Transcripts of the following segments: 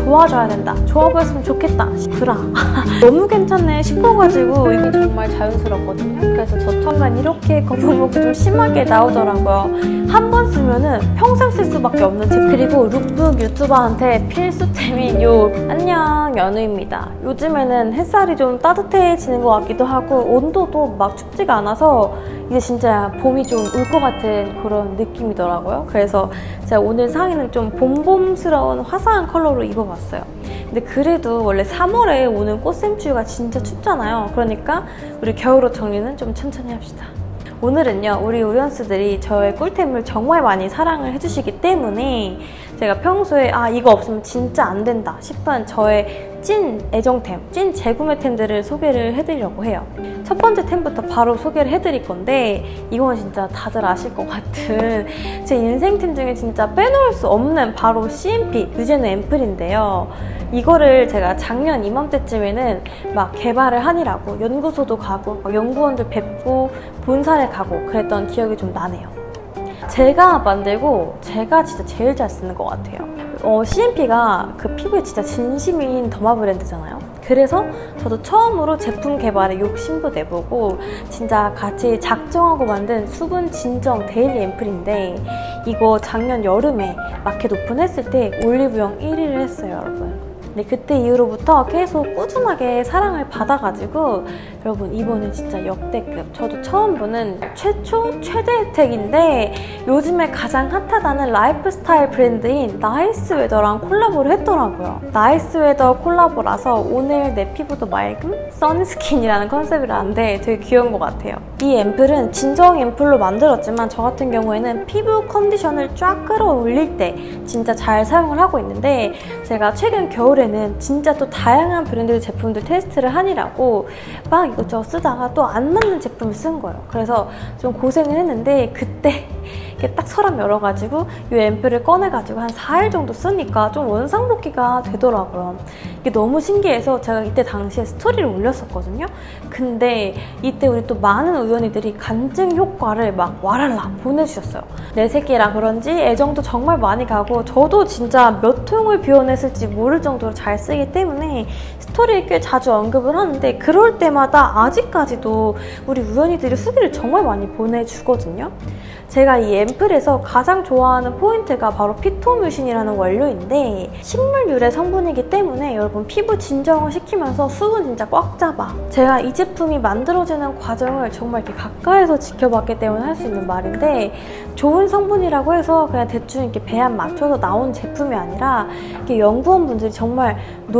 좋아져야 된다, 좋아 보였으면 좋겠다 싶더라. 너무 괜찮네 싶어가지고 이거 정말 자연스럽거든요. 그래서 저 천간 이렇게 거북목이 좀 심하게 나오더라고요. 한 번 쓰면은 평생 쓸 수밖에 없는 제품. 그리고 룩북 유튜버한테 필수템인 요 안녕 연우입니다. 요즘에는 햇살이 좀 따뜻해지는 것 같기도 하고 온도도 막 춥지가 않아서 이제 진짜 봄이 좀 올 것 같은 그런 느낌이더라고요. 그래서 제가 오늘 상의는 좀 봄봄스러운 화사한 컬러로 입어봤어요. 근데 그래도 원래 3월에 오는 꽃샘추위가 진짜 춥잖아요. 그러니까 우리 겨울옷 정리는 좀 천천히 합시다. 오늘은요, 우리 우연스들이 저의 꿀템을 정말 많이 사랑을 해주시기 때문에 제가 평소에 이거 없으면 진짜 안 된다 싶은 저의 찐 애정템, 찐 재구매템들을 소개를 해드리려고 해요. 첫 번째 템부터 바로 소개를 해드릴 건데 이건 진짜 다들 아실 것 같은 제 인생템 중에 진짜 빼놓을 수 없는 바로 CNP 유제노 앰플인데요. 이거를 제가 작년 이맘때쯤에는 막 개발을 하느라고 연구소도 가고 막 연구원들 뵙고 본사를 가고 그랬던 기억이 좀 나네요. 제가 만들고 제가 진짜 제일 잘 쓰는 것 같아요. CNP가 그 피부에 진짜 진심인 더마 브랜드잖아요. 그래서 저도 처음으로 제품 개발에 욕심도 내보고 진짜 같이 작정하고 만든 수분 진정 데일리 앰플인데 이거 작년 여름에 마켓 오픈했을 때 올리브영 1위를 했어요, 여러분. 네, 그때 이후로부터 계속 꾸준하게 사랑을 받아가지고 여러분 이번엔 진짜 역대급, 저도 처음 보는 최초 최대 혜택인데 요즘에 가장 핫하다는 라이프스타일 브랜드인 나이스웨더랑 콜라보를 했더라고요. 나이스웨더 콜라보라서 오늘 내 피부도 맑음? 써니스킨이라는 컨셉이라는데 되게 귀여운 것 같아요. 이 앰플은 진정 앰플로 만들었지만 저 같은 경우에는 피부 컨디션을 쫙 끌어올릴 때 진짜 잘 사용을 하고 있는데 제가 최근 겨울에는 진짜 또 다양한 브랜드 제품들 테스트를 하느라고 막 이것저것 쓰다가 또 안 맞는 제품을 쓴 거예요. 그래서 좀 고생을 했는데 그때 이렇게 딱 서랍 열어가지고 이 앰플을 꺼내가지고 한 4일 정도 쓰니까 좀 원상복귀가 되더라고요. 이게 너무 신기해서 제가 이때 당시에 스토리를 올렸었거든요. 근데 이때 우리 또 많은 우연히들이 간증 효과를 막 와랄라 보내주셨어요. 내 새끼라 그런지 애정도 정말 많이 가고 저도 진짜 몇 통을 비워냈을지 모를 정도로 잘 쓰기 때문에 스토리에 꽤 자주 언급을 하는데 그럴 때마다 아직까지도 우리 우연히들이 후기를 정말 많이 보내주거든요. 제가 이 앰플에서 가장 좋아하는 포인트가 바로 피토뮤신이라는 원료인데 식물 유래 성분이기 때문에 여러분 피부 진정을 시키면서 수분 진짜 꽉 잡아. 제가 이 제품이 만들어지는 과정을 정말 이렇게 가까이서 지켜봤기 때문에 할 수 있는 말인데 좋은 성분이라고 해서 그냥 대충 이렇게 배합 맞춰서 나온 제품이 아니라 이렇게 연구원분들이 정말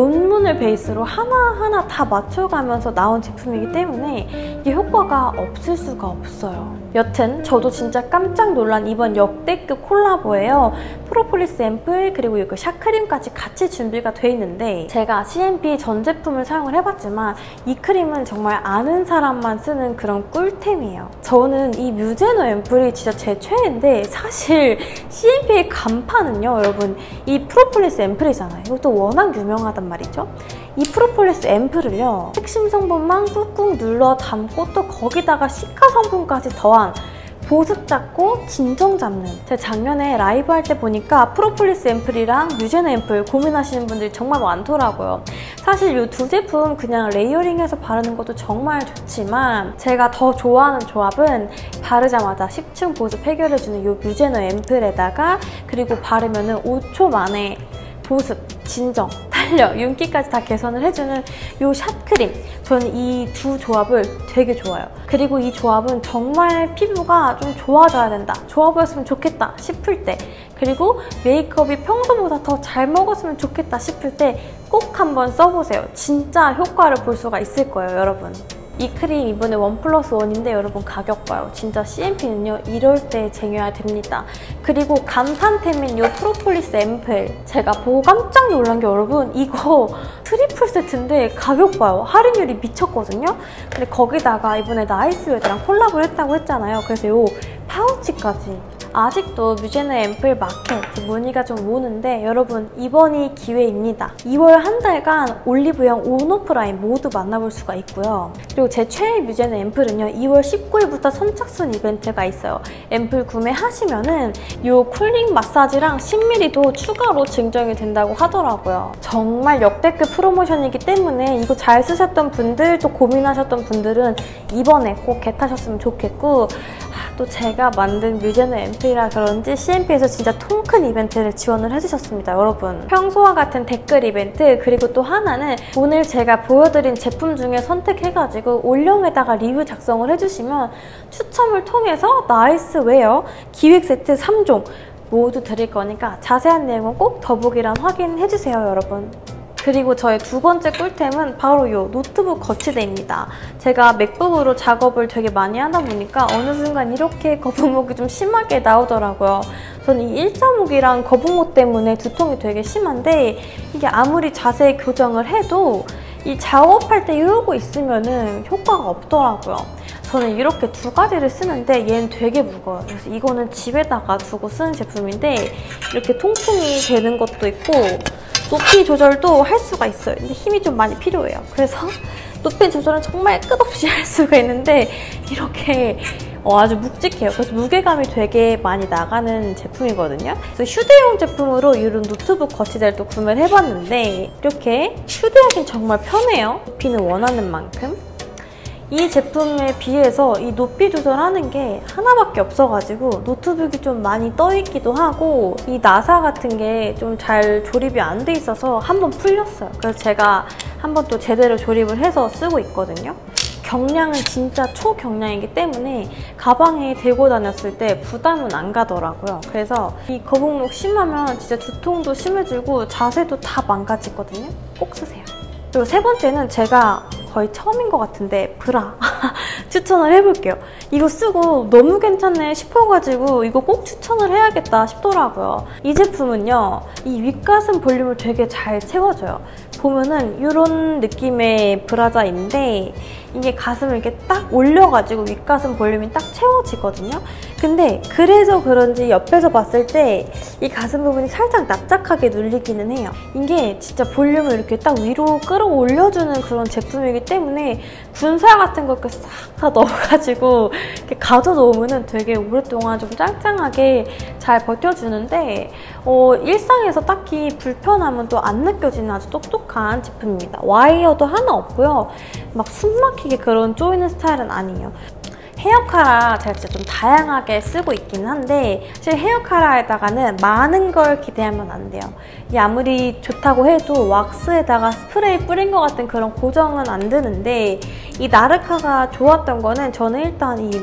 논문을 베이스로 하나하나 다 맞춰가면서 나온 제품이기 때문에 이게 효과가 없을 수가 없어요. 여튼 저도 진짜 깜짝 놀란 이번 역대급 콜라보예요. 프로폴리스 앰플 그리고 이거 샤크림까지 같이 준비가 돼 있는데 제가 CNP 전 제품을 사용을 해봤지만 이 크림은 정말 아는 사람만 쓰는 그런 꿀템이에요. 저는 이 뮤제노 앰플이 진짜 제 최애인데 사실 CNP의 간판은요, 여러분 이 프로폴리스 앰플이잖아요. 이것도 워낙 유명하단 말이죠. 이 프로폴리스 앰플을요, 핵심 성분만 꾹꾹 눌러 담고 또 거기다가 시카 성분까지 더한 보습 잡고 진정 잡는, 제가 작년에 라이브 할 때 보니까 프로폴리스 앰플이랑 뮤제노 앰플 고민하시는 분들이 정말 많더라고요. 사실 이 두 제품 그냥 레이어링해서 바르는 것도 정말 좋지만 제가 더 좋아하는 조합은 바르자마자 10층 보습 해결해주는 이 뮤제노 앰플에다가 그리고 바르면은 5초 만에 보습, 진정, 탄력, 윤기까지 다 개선을 해주는 이 샷크림. 저는 이 두 조합을 되게 좋아요. 그리고 이 조합은 정말 피부가 좀 좋아져야 된다, 좋아 보였으면 좋겠다 싶을 때, 그리고 메이크업이 평소보다 더 잘 먹었으면 좋겠다 싶을 때 꼭 한번 써보세요. 진짜 효과를 볼 수가 있을 거예요, 여러분. 이 크림 이번에 1+1인데 여러분 가격 봐요. 진짜 CNP는요 이럴 때 쟁여야 됩니다. 그리고 간판템인 이 프로폴리스 앰플 제가 보고 깜짝 놀란 게 여러분 이거 트리플 세트인데 가격 봐요. 할인율이 미쳤거든요. 근데 거기다가 이번에 나이스웨더랑 콜라보를 했다고 했잖아요. 그래서 이 파우치까지 아직도 뮤제네 앰플 마켓 문의가 좀 오는데 여러분 이번이 기회입니다. 2월 한 달간 올리브영 온오프라인 모두 만나볼 수가 있고요. 그리고 제 최애 뮤제네 앰플은요 2월 19일부터 선착순 이벤트가 있어요. 앰플 구매하시면은 이 쿨링 마사지랑 10ml도 추가로 증정이 된다고 하더라고요. 정말 역대급 프로모션이기 때문에 이거 잘 쓰셨던 분들, 또 고민하셨던 분들은 이번에 꼭 겟하셨으면 좋겠고, 또 제가 만든 뮤제네 앰플이라 그런지 CMP에서 진짜 통 큰 이벤트를 지원을 해주셨습니다, 여러분. 평소와 같은 댓글 이벤트, 그리고 또 하나는 오늘 제가 보여드린 제품 중에 선택해가지고 올영에다가 리뷰 작성을 해주시면 추첨을 통해서 나이스 웨어 기획 세트 3종 모두 드릴 거니까 자세한 내용은 꼭 더보기란 확인해주세요, 여러분. 그리고 저의 두 번째 꿀템은 바로 이 노트북 거치대입니다. 제가 맥북으로 작업을 되게 많이 하다 보니까 어느 순간 이렇게 거북목이 좀 심하게 나오더라고요. 저는 이 일자목이랑 거북목 때문에 두통이 되게 심한데 이게 아무리 자세 교정을 해도 이 작업할 때 이러고 있으면은 효과가 없더라고요. 저는 이렇게 두 가지를 쓰는데 얘는 되게 무거워요. 그래서 이거는 집에다가 두고 쓰는 제품인데 이렇게 통풍이 되는 것도 있고 높이 조절도 할 수가 있어요. 근데 힘이 좀 많이 필요해요. 그래서 높이 조절은 정말 끝없이 할 수가 있는데 이렇게 아주 묵직해요. 그래서 무게감이 되게 많이 나가는 제품이거든요. 그래서 휴대용 제품으로 이런 노트북 거치대를 또 구매를 해봤는데 이렇게 휴대하기는 정말 편해요. 높이는 원하는 만큼. 이 제품에 비해서 이 높이 조절하는 게 하나밖에 없어가지고 노트북이 좀 많이 떠있기도 하고 이 나사 같은 게 좀 잘 조립이 안 돼 있어서 한번 풀렸어요. 그래서 제가 한번 또 제대로 조립을 해서 쓰고 있거든요. 경량은 진짜 초경량이기 때문에 가방에 들고 다녔을 때 부담은 안 가더라고요. 그래서 이 거북목 심하면 진짜 두통도 심해지고 자세도 다 망가지거든요. 꼭 쓰세요. 그리고 세 번째는 제가 거의 처음인 것 같은데 브라 추천을 해볼게요. 이거 쓰고 너무 괜찮네 싶어가지고 이거 꼭 추천을 해야겠다 싶더라고요. 이 제품은요 이 윗가슴 볼륨을 되게 잘 채워줘요. 보면은 이런 느낌의 브라자인데 이게 가슴을 이렇게 딱 올려가지고 윗가슴 볼륨이 딱 채워지거든요. 근데 그래서 그런지 옆에서 봤을 때 이 가슴 부분이 살짝 납작하게 눌리기는 해요. 이게 진짜 볼륨을 이렇게 딱 위로 끌어올려주는 그런 제품이기 때문에 군살 같은 거 이렇게 싹 다 넣어가지고 이렇게 가둬놓으면 되게 오랫동안 좀 짱짱하게 잘 버텨주는데 일상에서 딱히 불편함은 또 안 느껴지는 아주 똑똑한 제품입니다. 와이어도 하나 없고요. 막 숨 막히게 그런 조이는 스타일은 아니에요. 헤어카라 제가 진짜 좀 다양하게 쓰고 있긴 한데 사실 헤어카라에다가는 많은 걸 기대하면 안 돼요. 이게 아무리 좋다고 해도 왁스에다가 스프레이 뿌린 것 같은 그런 고정은 안 드는데 이 나르카가 좋았던 거는 저는 일단 이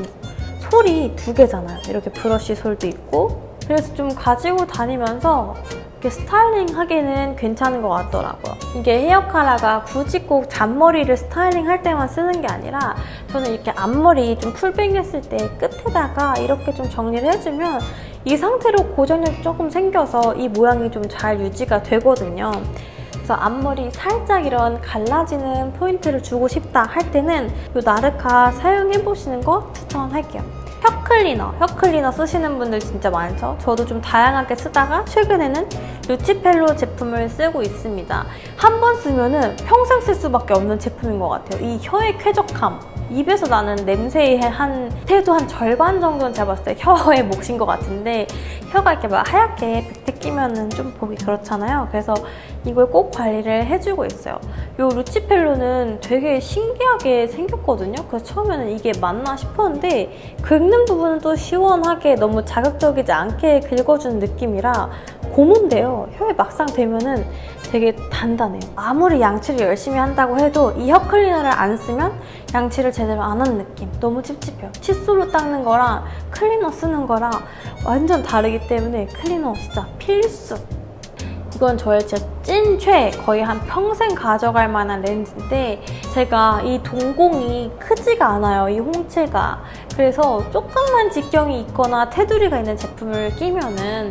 솔이 두 개잖아요. 이렇게 브러쉬 솔도 있고 그래서 좀 가지고 다니면서 이렇게 스타일링 하기는 괜찮은 것 같더라고요. 이게 헤어카라가 굳이 꼭 잔머리를 스타일링 할 때만 쓰는 게 아니라 저는 이렇게 앞머리 좀 풀뱅했을 때 끝에다가 이렇게 좀 정리를 해주면 이 상태로 고정력이 조금 생겨서 이 모양이 좀 잘 유지가 되거든요. 그래서 앞머리 살짝 이런 갈라지는 포인트를 주고 싶다 할 때는 이 나르카 사용해보시는 거 추천할게요. 혀클리너 쓰시는 분들 진짜 많죠? 저도 좀 다양하게 쓰다가 최근에는 루치펠로 제품을 쓰고 있습니다. 한 번 쓰면은 평생 쓸 수밖에 없는 제품인 것 같아요. 이 혀의 쾌적함, 입에서 나는 냄새의 태도 한 절반 정도는 제가 봤을 때 혀의 몫인 것 같은데 혀가 이렇게 막 하얗게 백태 끼면은 좀 보기 그렇잖아요. 그래서 이걸 꼭 관리를 해주고 있어요. 이 루치펠로는 되게 신기하게 생겼거든요. 그래서 처음에는 이게 맞나 싶었는데 긁는 부분은 또 시원하게 너무 자극적이지 않게 긁어주는 느낌이라 고문데요. 혀에 막상 대면은 되게 단단해요. 아무리 양치를 열심히 한다고 해도 이 혀 클리너를 안 쓰면 양치를 제대로 안 하는 느낌. 너무 찝찝해요. 칫솔로 닦는 거랑 클리너 쓰는 거랑 완전 다르기 때문에 클리너 진짜 필수! 이건 저의 진짜 찐최, 거의 한 평생 가져갈 만한 렌즈인데 제가 이 동공이 크지가 않아요, 이 홍채가. 그래서 조금만 직경이 있거나 테두리가 있는 제품을 끼면은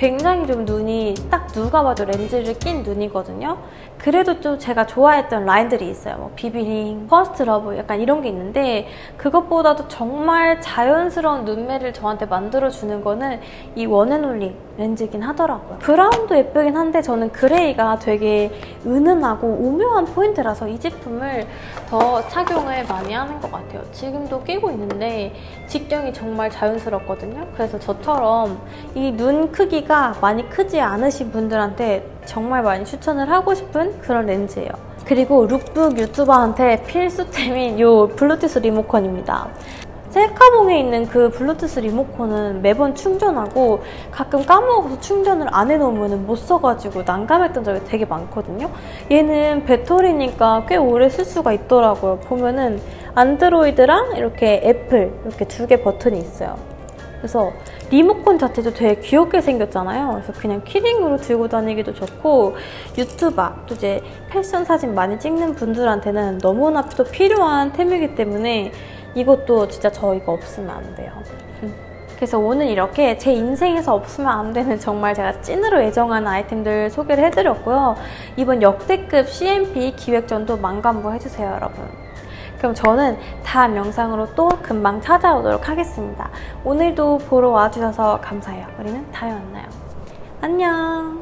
굉장히 좀 눈이 딱 누가 봐도 렌즈를 낀 눈이거든요. 그래도 좀 제가 좋아했던 라인들이 있어요. 뭐 비비링, 퍼스트 러브 약간 이런 게 있는데 그것보다도 정말 자연스러운 눈매를 저한테 만들어주는 거는 이 원앤올리 렌즈이긴 하더라고요. 브라운도 예쁘긴 한데 저는 그레이가 되게 은은하고 오묘한 포인트라서 이 제품을 더 착용을 많이 하는 것 같아요. 지금도 끼고 있는데 직경이 정말 자연스럽거든요. 그래서 저처럼 이 눈 크기가 많이 크지 않으신 분들한테 정말 많이 추천을 하고 싶은 그런 렌즈예요. 그리고 룩북 유튜버한테 필수템인 이 블루투스 리모컨입니다. 셀카봉에 있는 그 블루투스 리모컨은 매번 충전하고 가끔 까먹어서 충전을 안 해놓으면 못 써가지고 난감했던 적이 되게 많거든요. 얘는 배터리니까 꽤 오래 쓸 수가 있더라고요. 보면은 안드로이드랑 이렇게 애플 이렇게 2개 버튼이 있어요. 그래서 리모컨 자체도 되게 귀엽게 생겼잖아요. 그래서 그냥 키링으로 들고 다니기도 좋고 유튜버, 또 이제 패션 사진 많이 찍는 분들한테는 너무나 또 필요한 템이기 때문에 이것도 진짜 저희가 없으면 안 돼요. 그래서 오늘 이렇게 제 인생에서 없으면 안 되는 정말 제가 찐으로 애정하는 아이템들 소개를 해드렸고요. 이번 역대급 CMP 기획전도 만감부해주세요, 여러분. 그럼 저는 다음 영상으로 또 금방 찾아오도록 하겠습니다. 오늘도 보러 와주셔서 감사해요. 우리는 다음에 만나요. 안녕!